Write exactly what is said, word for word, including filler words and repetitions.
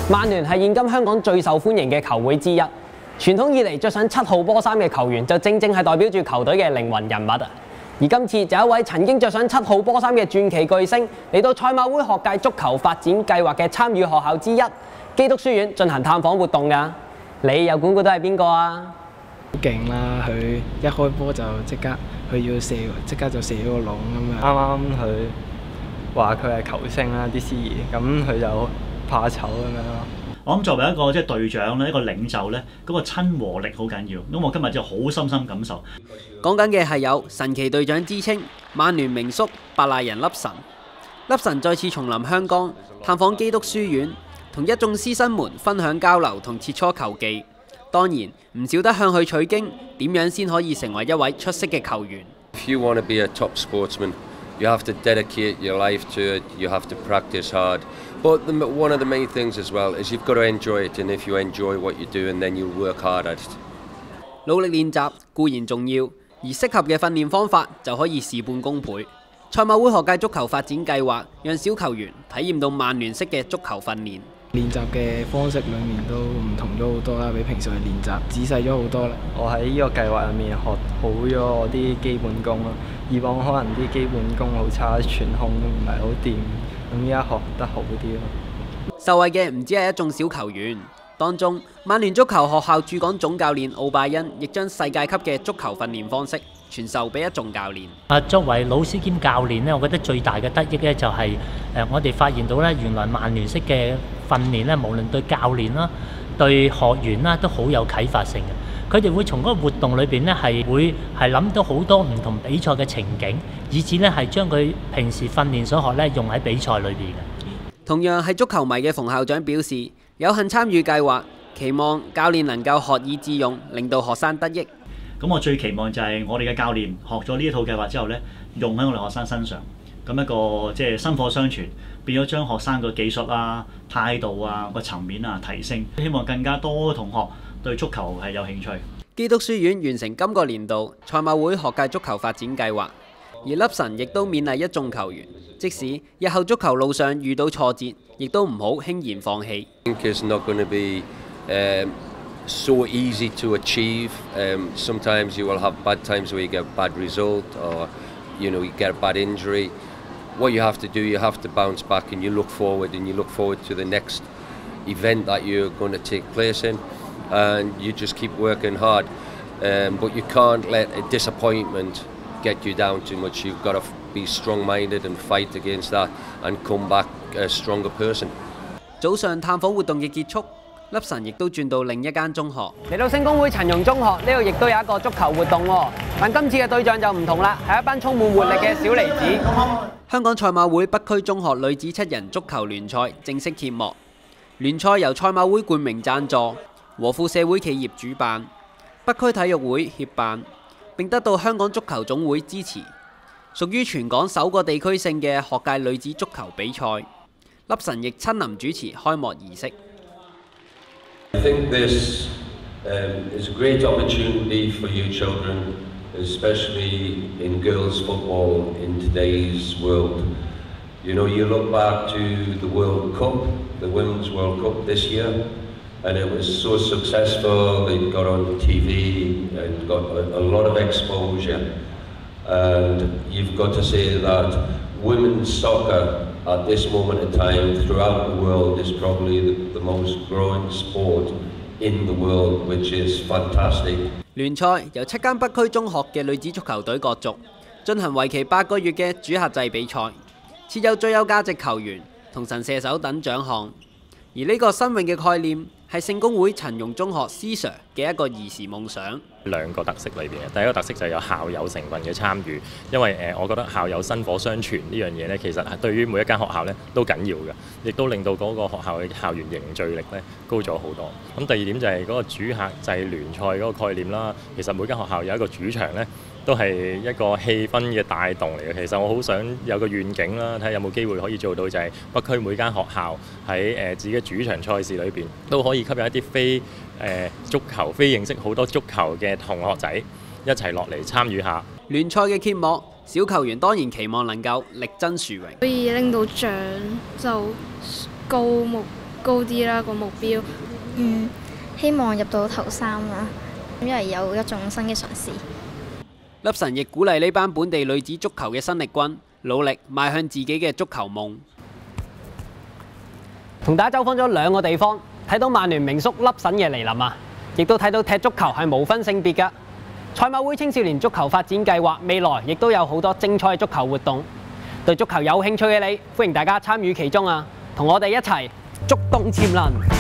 曼聯係現今香港最受歡迎嘅球會之一，傳統以嚟着上七號波衫嘅球員就正正係代表住球隊嘅靈魂人物啊！而今次就有一位曾經着上七號波衫嘅傳奇巨星嚟到賽馬會學界足球發展計劃嘅參與學校之一基督書院進行探訪活動㗎。你又估估到係邊個啊？ 好勁啦！佢一開波就即刻，佢要射，即刻就射咗個籠咁樣。 啱啱佢話佢係球星啦，啲司儀，咁佢就怕醜咁樣咯。 我諗作為一個即係隊長咧，一個領袖咧，嗰、那個親和力好緊要。咁我今日就好深深感受。 講緊嘅係有神奇隊長之稱，曼聯名宿白賴人粒神。粒神再次重臨香港，探訪基督書院，同一眾師生們分享交流同切磋球技。當然唔少得向佢取經，點樣先可以成為一位出色嘅球員 ？If you want to be a top sportsman, you have to dedicate your life to it. You have to practice hard. But the, one of the main things as well is you've got to enjoy it. And if you enjoy what you do, and then you work hard at it. 努力練習固然重要，而適合嘅訓練方法就可以事半功倍。賽馬會學界足球發展計劃，讓小球員體驗到曼聯式嘅足球訓練。 練習嘅方式裡面都唔同咗好多啦，比平時嘅練習仔細咗好多啦。 我喺呢個計劃入面學好咗我啲基本功咯。以往可能啲基本功好差，傳控都唔係好掂，咁依家學得好啲咯。 受惠嘅唔止係一眾小球員，當中曼聯足球學校駐港總教練奧拜恩亦將世界級嘅足球訓練方式傳授俾一眾教練。 啊，作為老師兼教練呢，我覺得最大嘅得益呢就係誒，我哋發現到咧，原來曼聯式嘅訓練咧，無論對教練啦、對學員啦，都好有啟發性嘅。佢哋會從嗰個活動裏邊咧，係會係諗到好多唔同比賽嘅情景，以至咧係將佢平時訓練所學咧用喺比賽裏邊嘅。 同樣係足球迷嘅馮校長表示，有幸參與計劃，期望教練能夠學以致用，令到學生得益。 咁我最期望就係我哋嘅教練學咗呢一套計劃之後咧，用喺我哋學生身上，咁一個即係薪火相傳，變咗將學生個技術啊、態度啊、個層面啊提升，希望更加多同學對足球係有興趣。 基督書院完成今個年度賽馬會學界足球發展計劃，而粒神亦都勉勵一眾球員，即使日後足球路上遇到挫折，亦都唔好輕言放棄。 So easy to achieve. Um, sometimes you will have bad times where you get a bad result, or you know you get a bad injury. What you have to do, you have to bounce back, and you look forward, and you look forward to the next event that you're going to take place in, and you just keep working hard. Um, but you can't let a disappointment get you down too much. You've got to be strong-minded and fight against that, and come back a stronger person. 早上探訪活動嘅結束。粒神亦都轉到另一間中學，嚟到聖公會陳容中學呢度，亦都有一個足球活動喎。但今次嘅對象就唔同啦，係一班充滿活力嘅小梨子。香港賽馬會北區中學女子七人足球聯賽正式揭幕。聯賽由賽馬會冠名贊助，和富社會企業主辦，北區體育會協辦，並得到香港足球總會支持，屬於全港首個地區性嘅學界女子足球比賽。粒神亦親臨主持開幕儀式。 I think this um, is a great opportunity for you children, especially in girls' football in today's world. You know, you look back to the World Cup, the Women's World Cup this year, and it was so successful. It got on T V and got a, a lot of exposure. And you've got to say that women's soccer at this moment in time throughout the world is probably the, the most growing sport in the world, which is fantastic. 聯賽由七間北區中學嘅女子足球隊角逐，進行為期八個月嘅主客制比賽，設有最有價值球員同神射手等獎項。而呢個新穎嘅概念係聖公會陳容中學 C Sir 嘅一個兒時夢想。 兩個特色裏邊，第一個特色就係有校友成分嘅參與，因為誒、呃，我覺得校友薪火相傳呢樣嘢咧，其實係對於每一間學校咧都緊要嘅，亦都令到嗰個學校嘅校園凝聚力咧高咗好多。咁第二點就係嗰個主客制聯賽嗰個概念啦，其實每間學校有一個主場咧，都係一個氣氛嘅帶動嚟嘅。其實我好想有個願景啦，睇下有冇機會可以做到，就係北區每間學校喺誒、呃、自己嘅主場賽事裏邊都可以吸引一啲非誒、呃、足球、非認識好多足球嘅同學仔一齊落嚟參與下。 聯賽嘅揭幕，小球員當然期望能夠力爭殊榮， 可以拎到獎就高目高啲啦個目標。 嗯，希望入到頭三啦，因為有一種新嘅嘗試。 粒神亦鼓勵呢班本地女子足球嘅新力軍，努力邁向自己嘅足球夢。同大家走訪咗兩個地方，睇到曼聯名宿粒神嘅嚟臨啊，亦都睇到踢足球係無分性別㗎。賽馬會青少年足球發展計劃未來亦都有好多精彩足球活動，對足球有興趣嘅你，歡迎大家參與其中啊！同我哋一齊觸動潛能。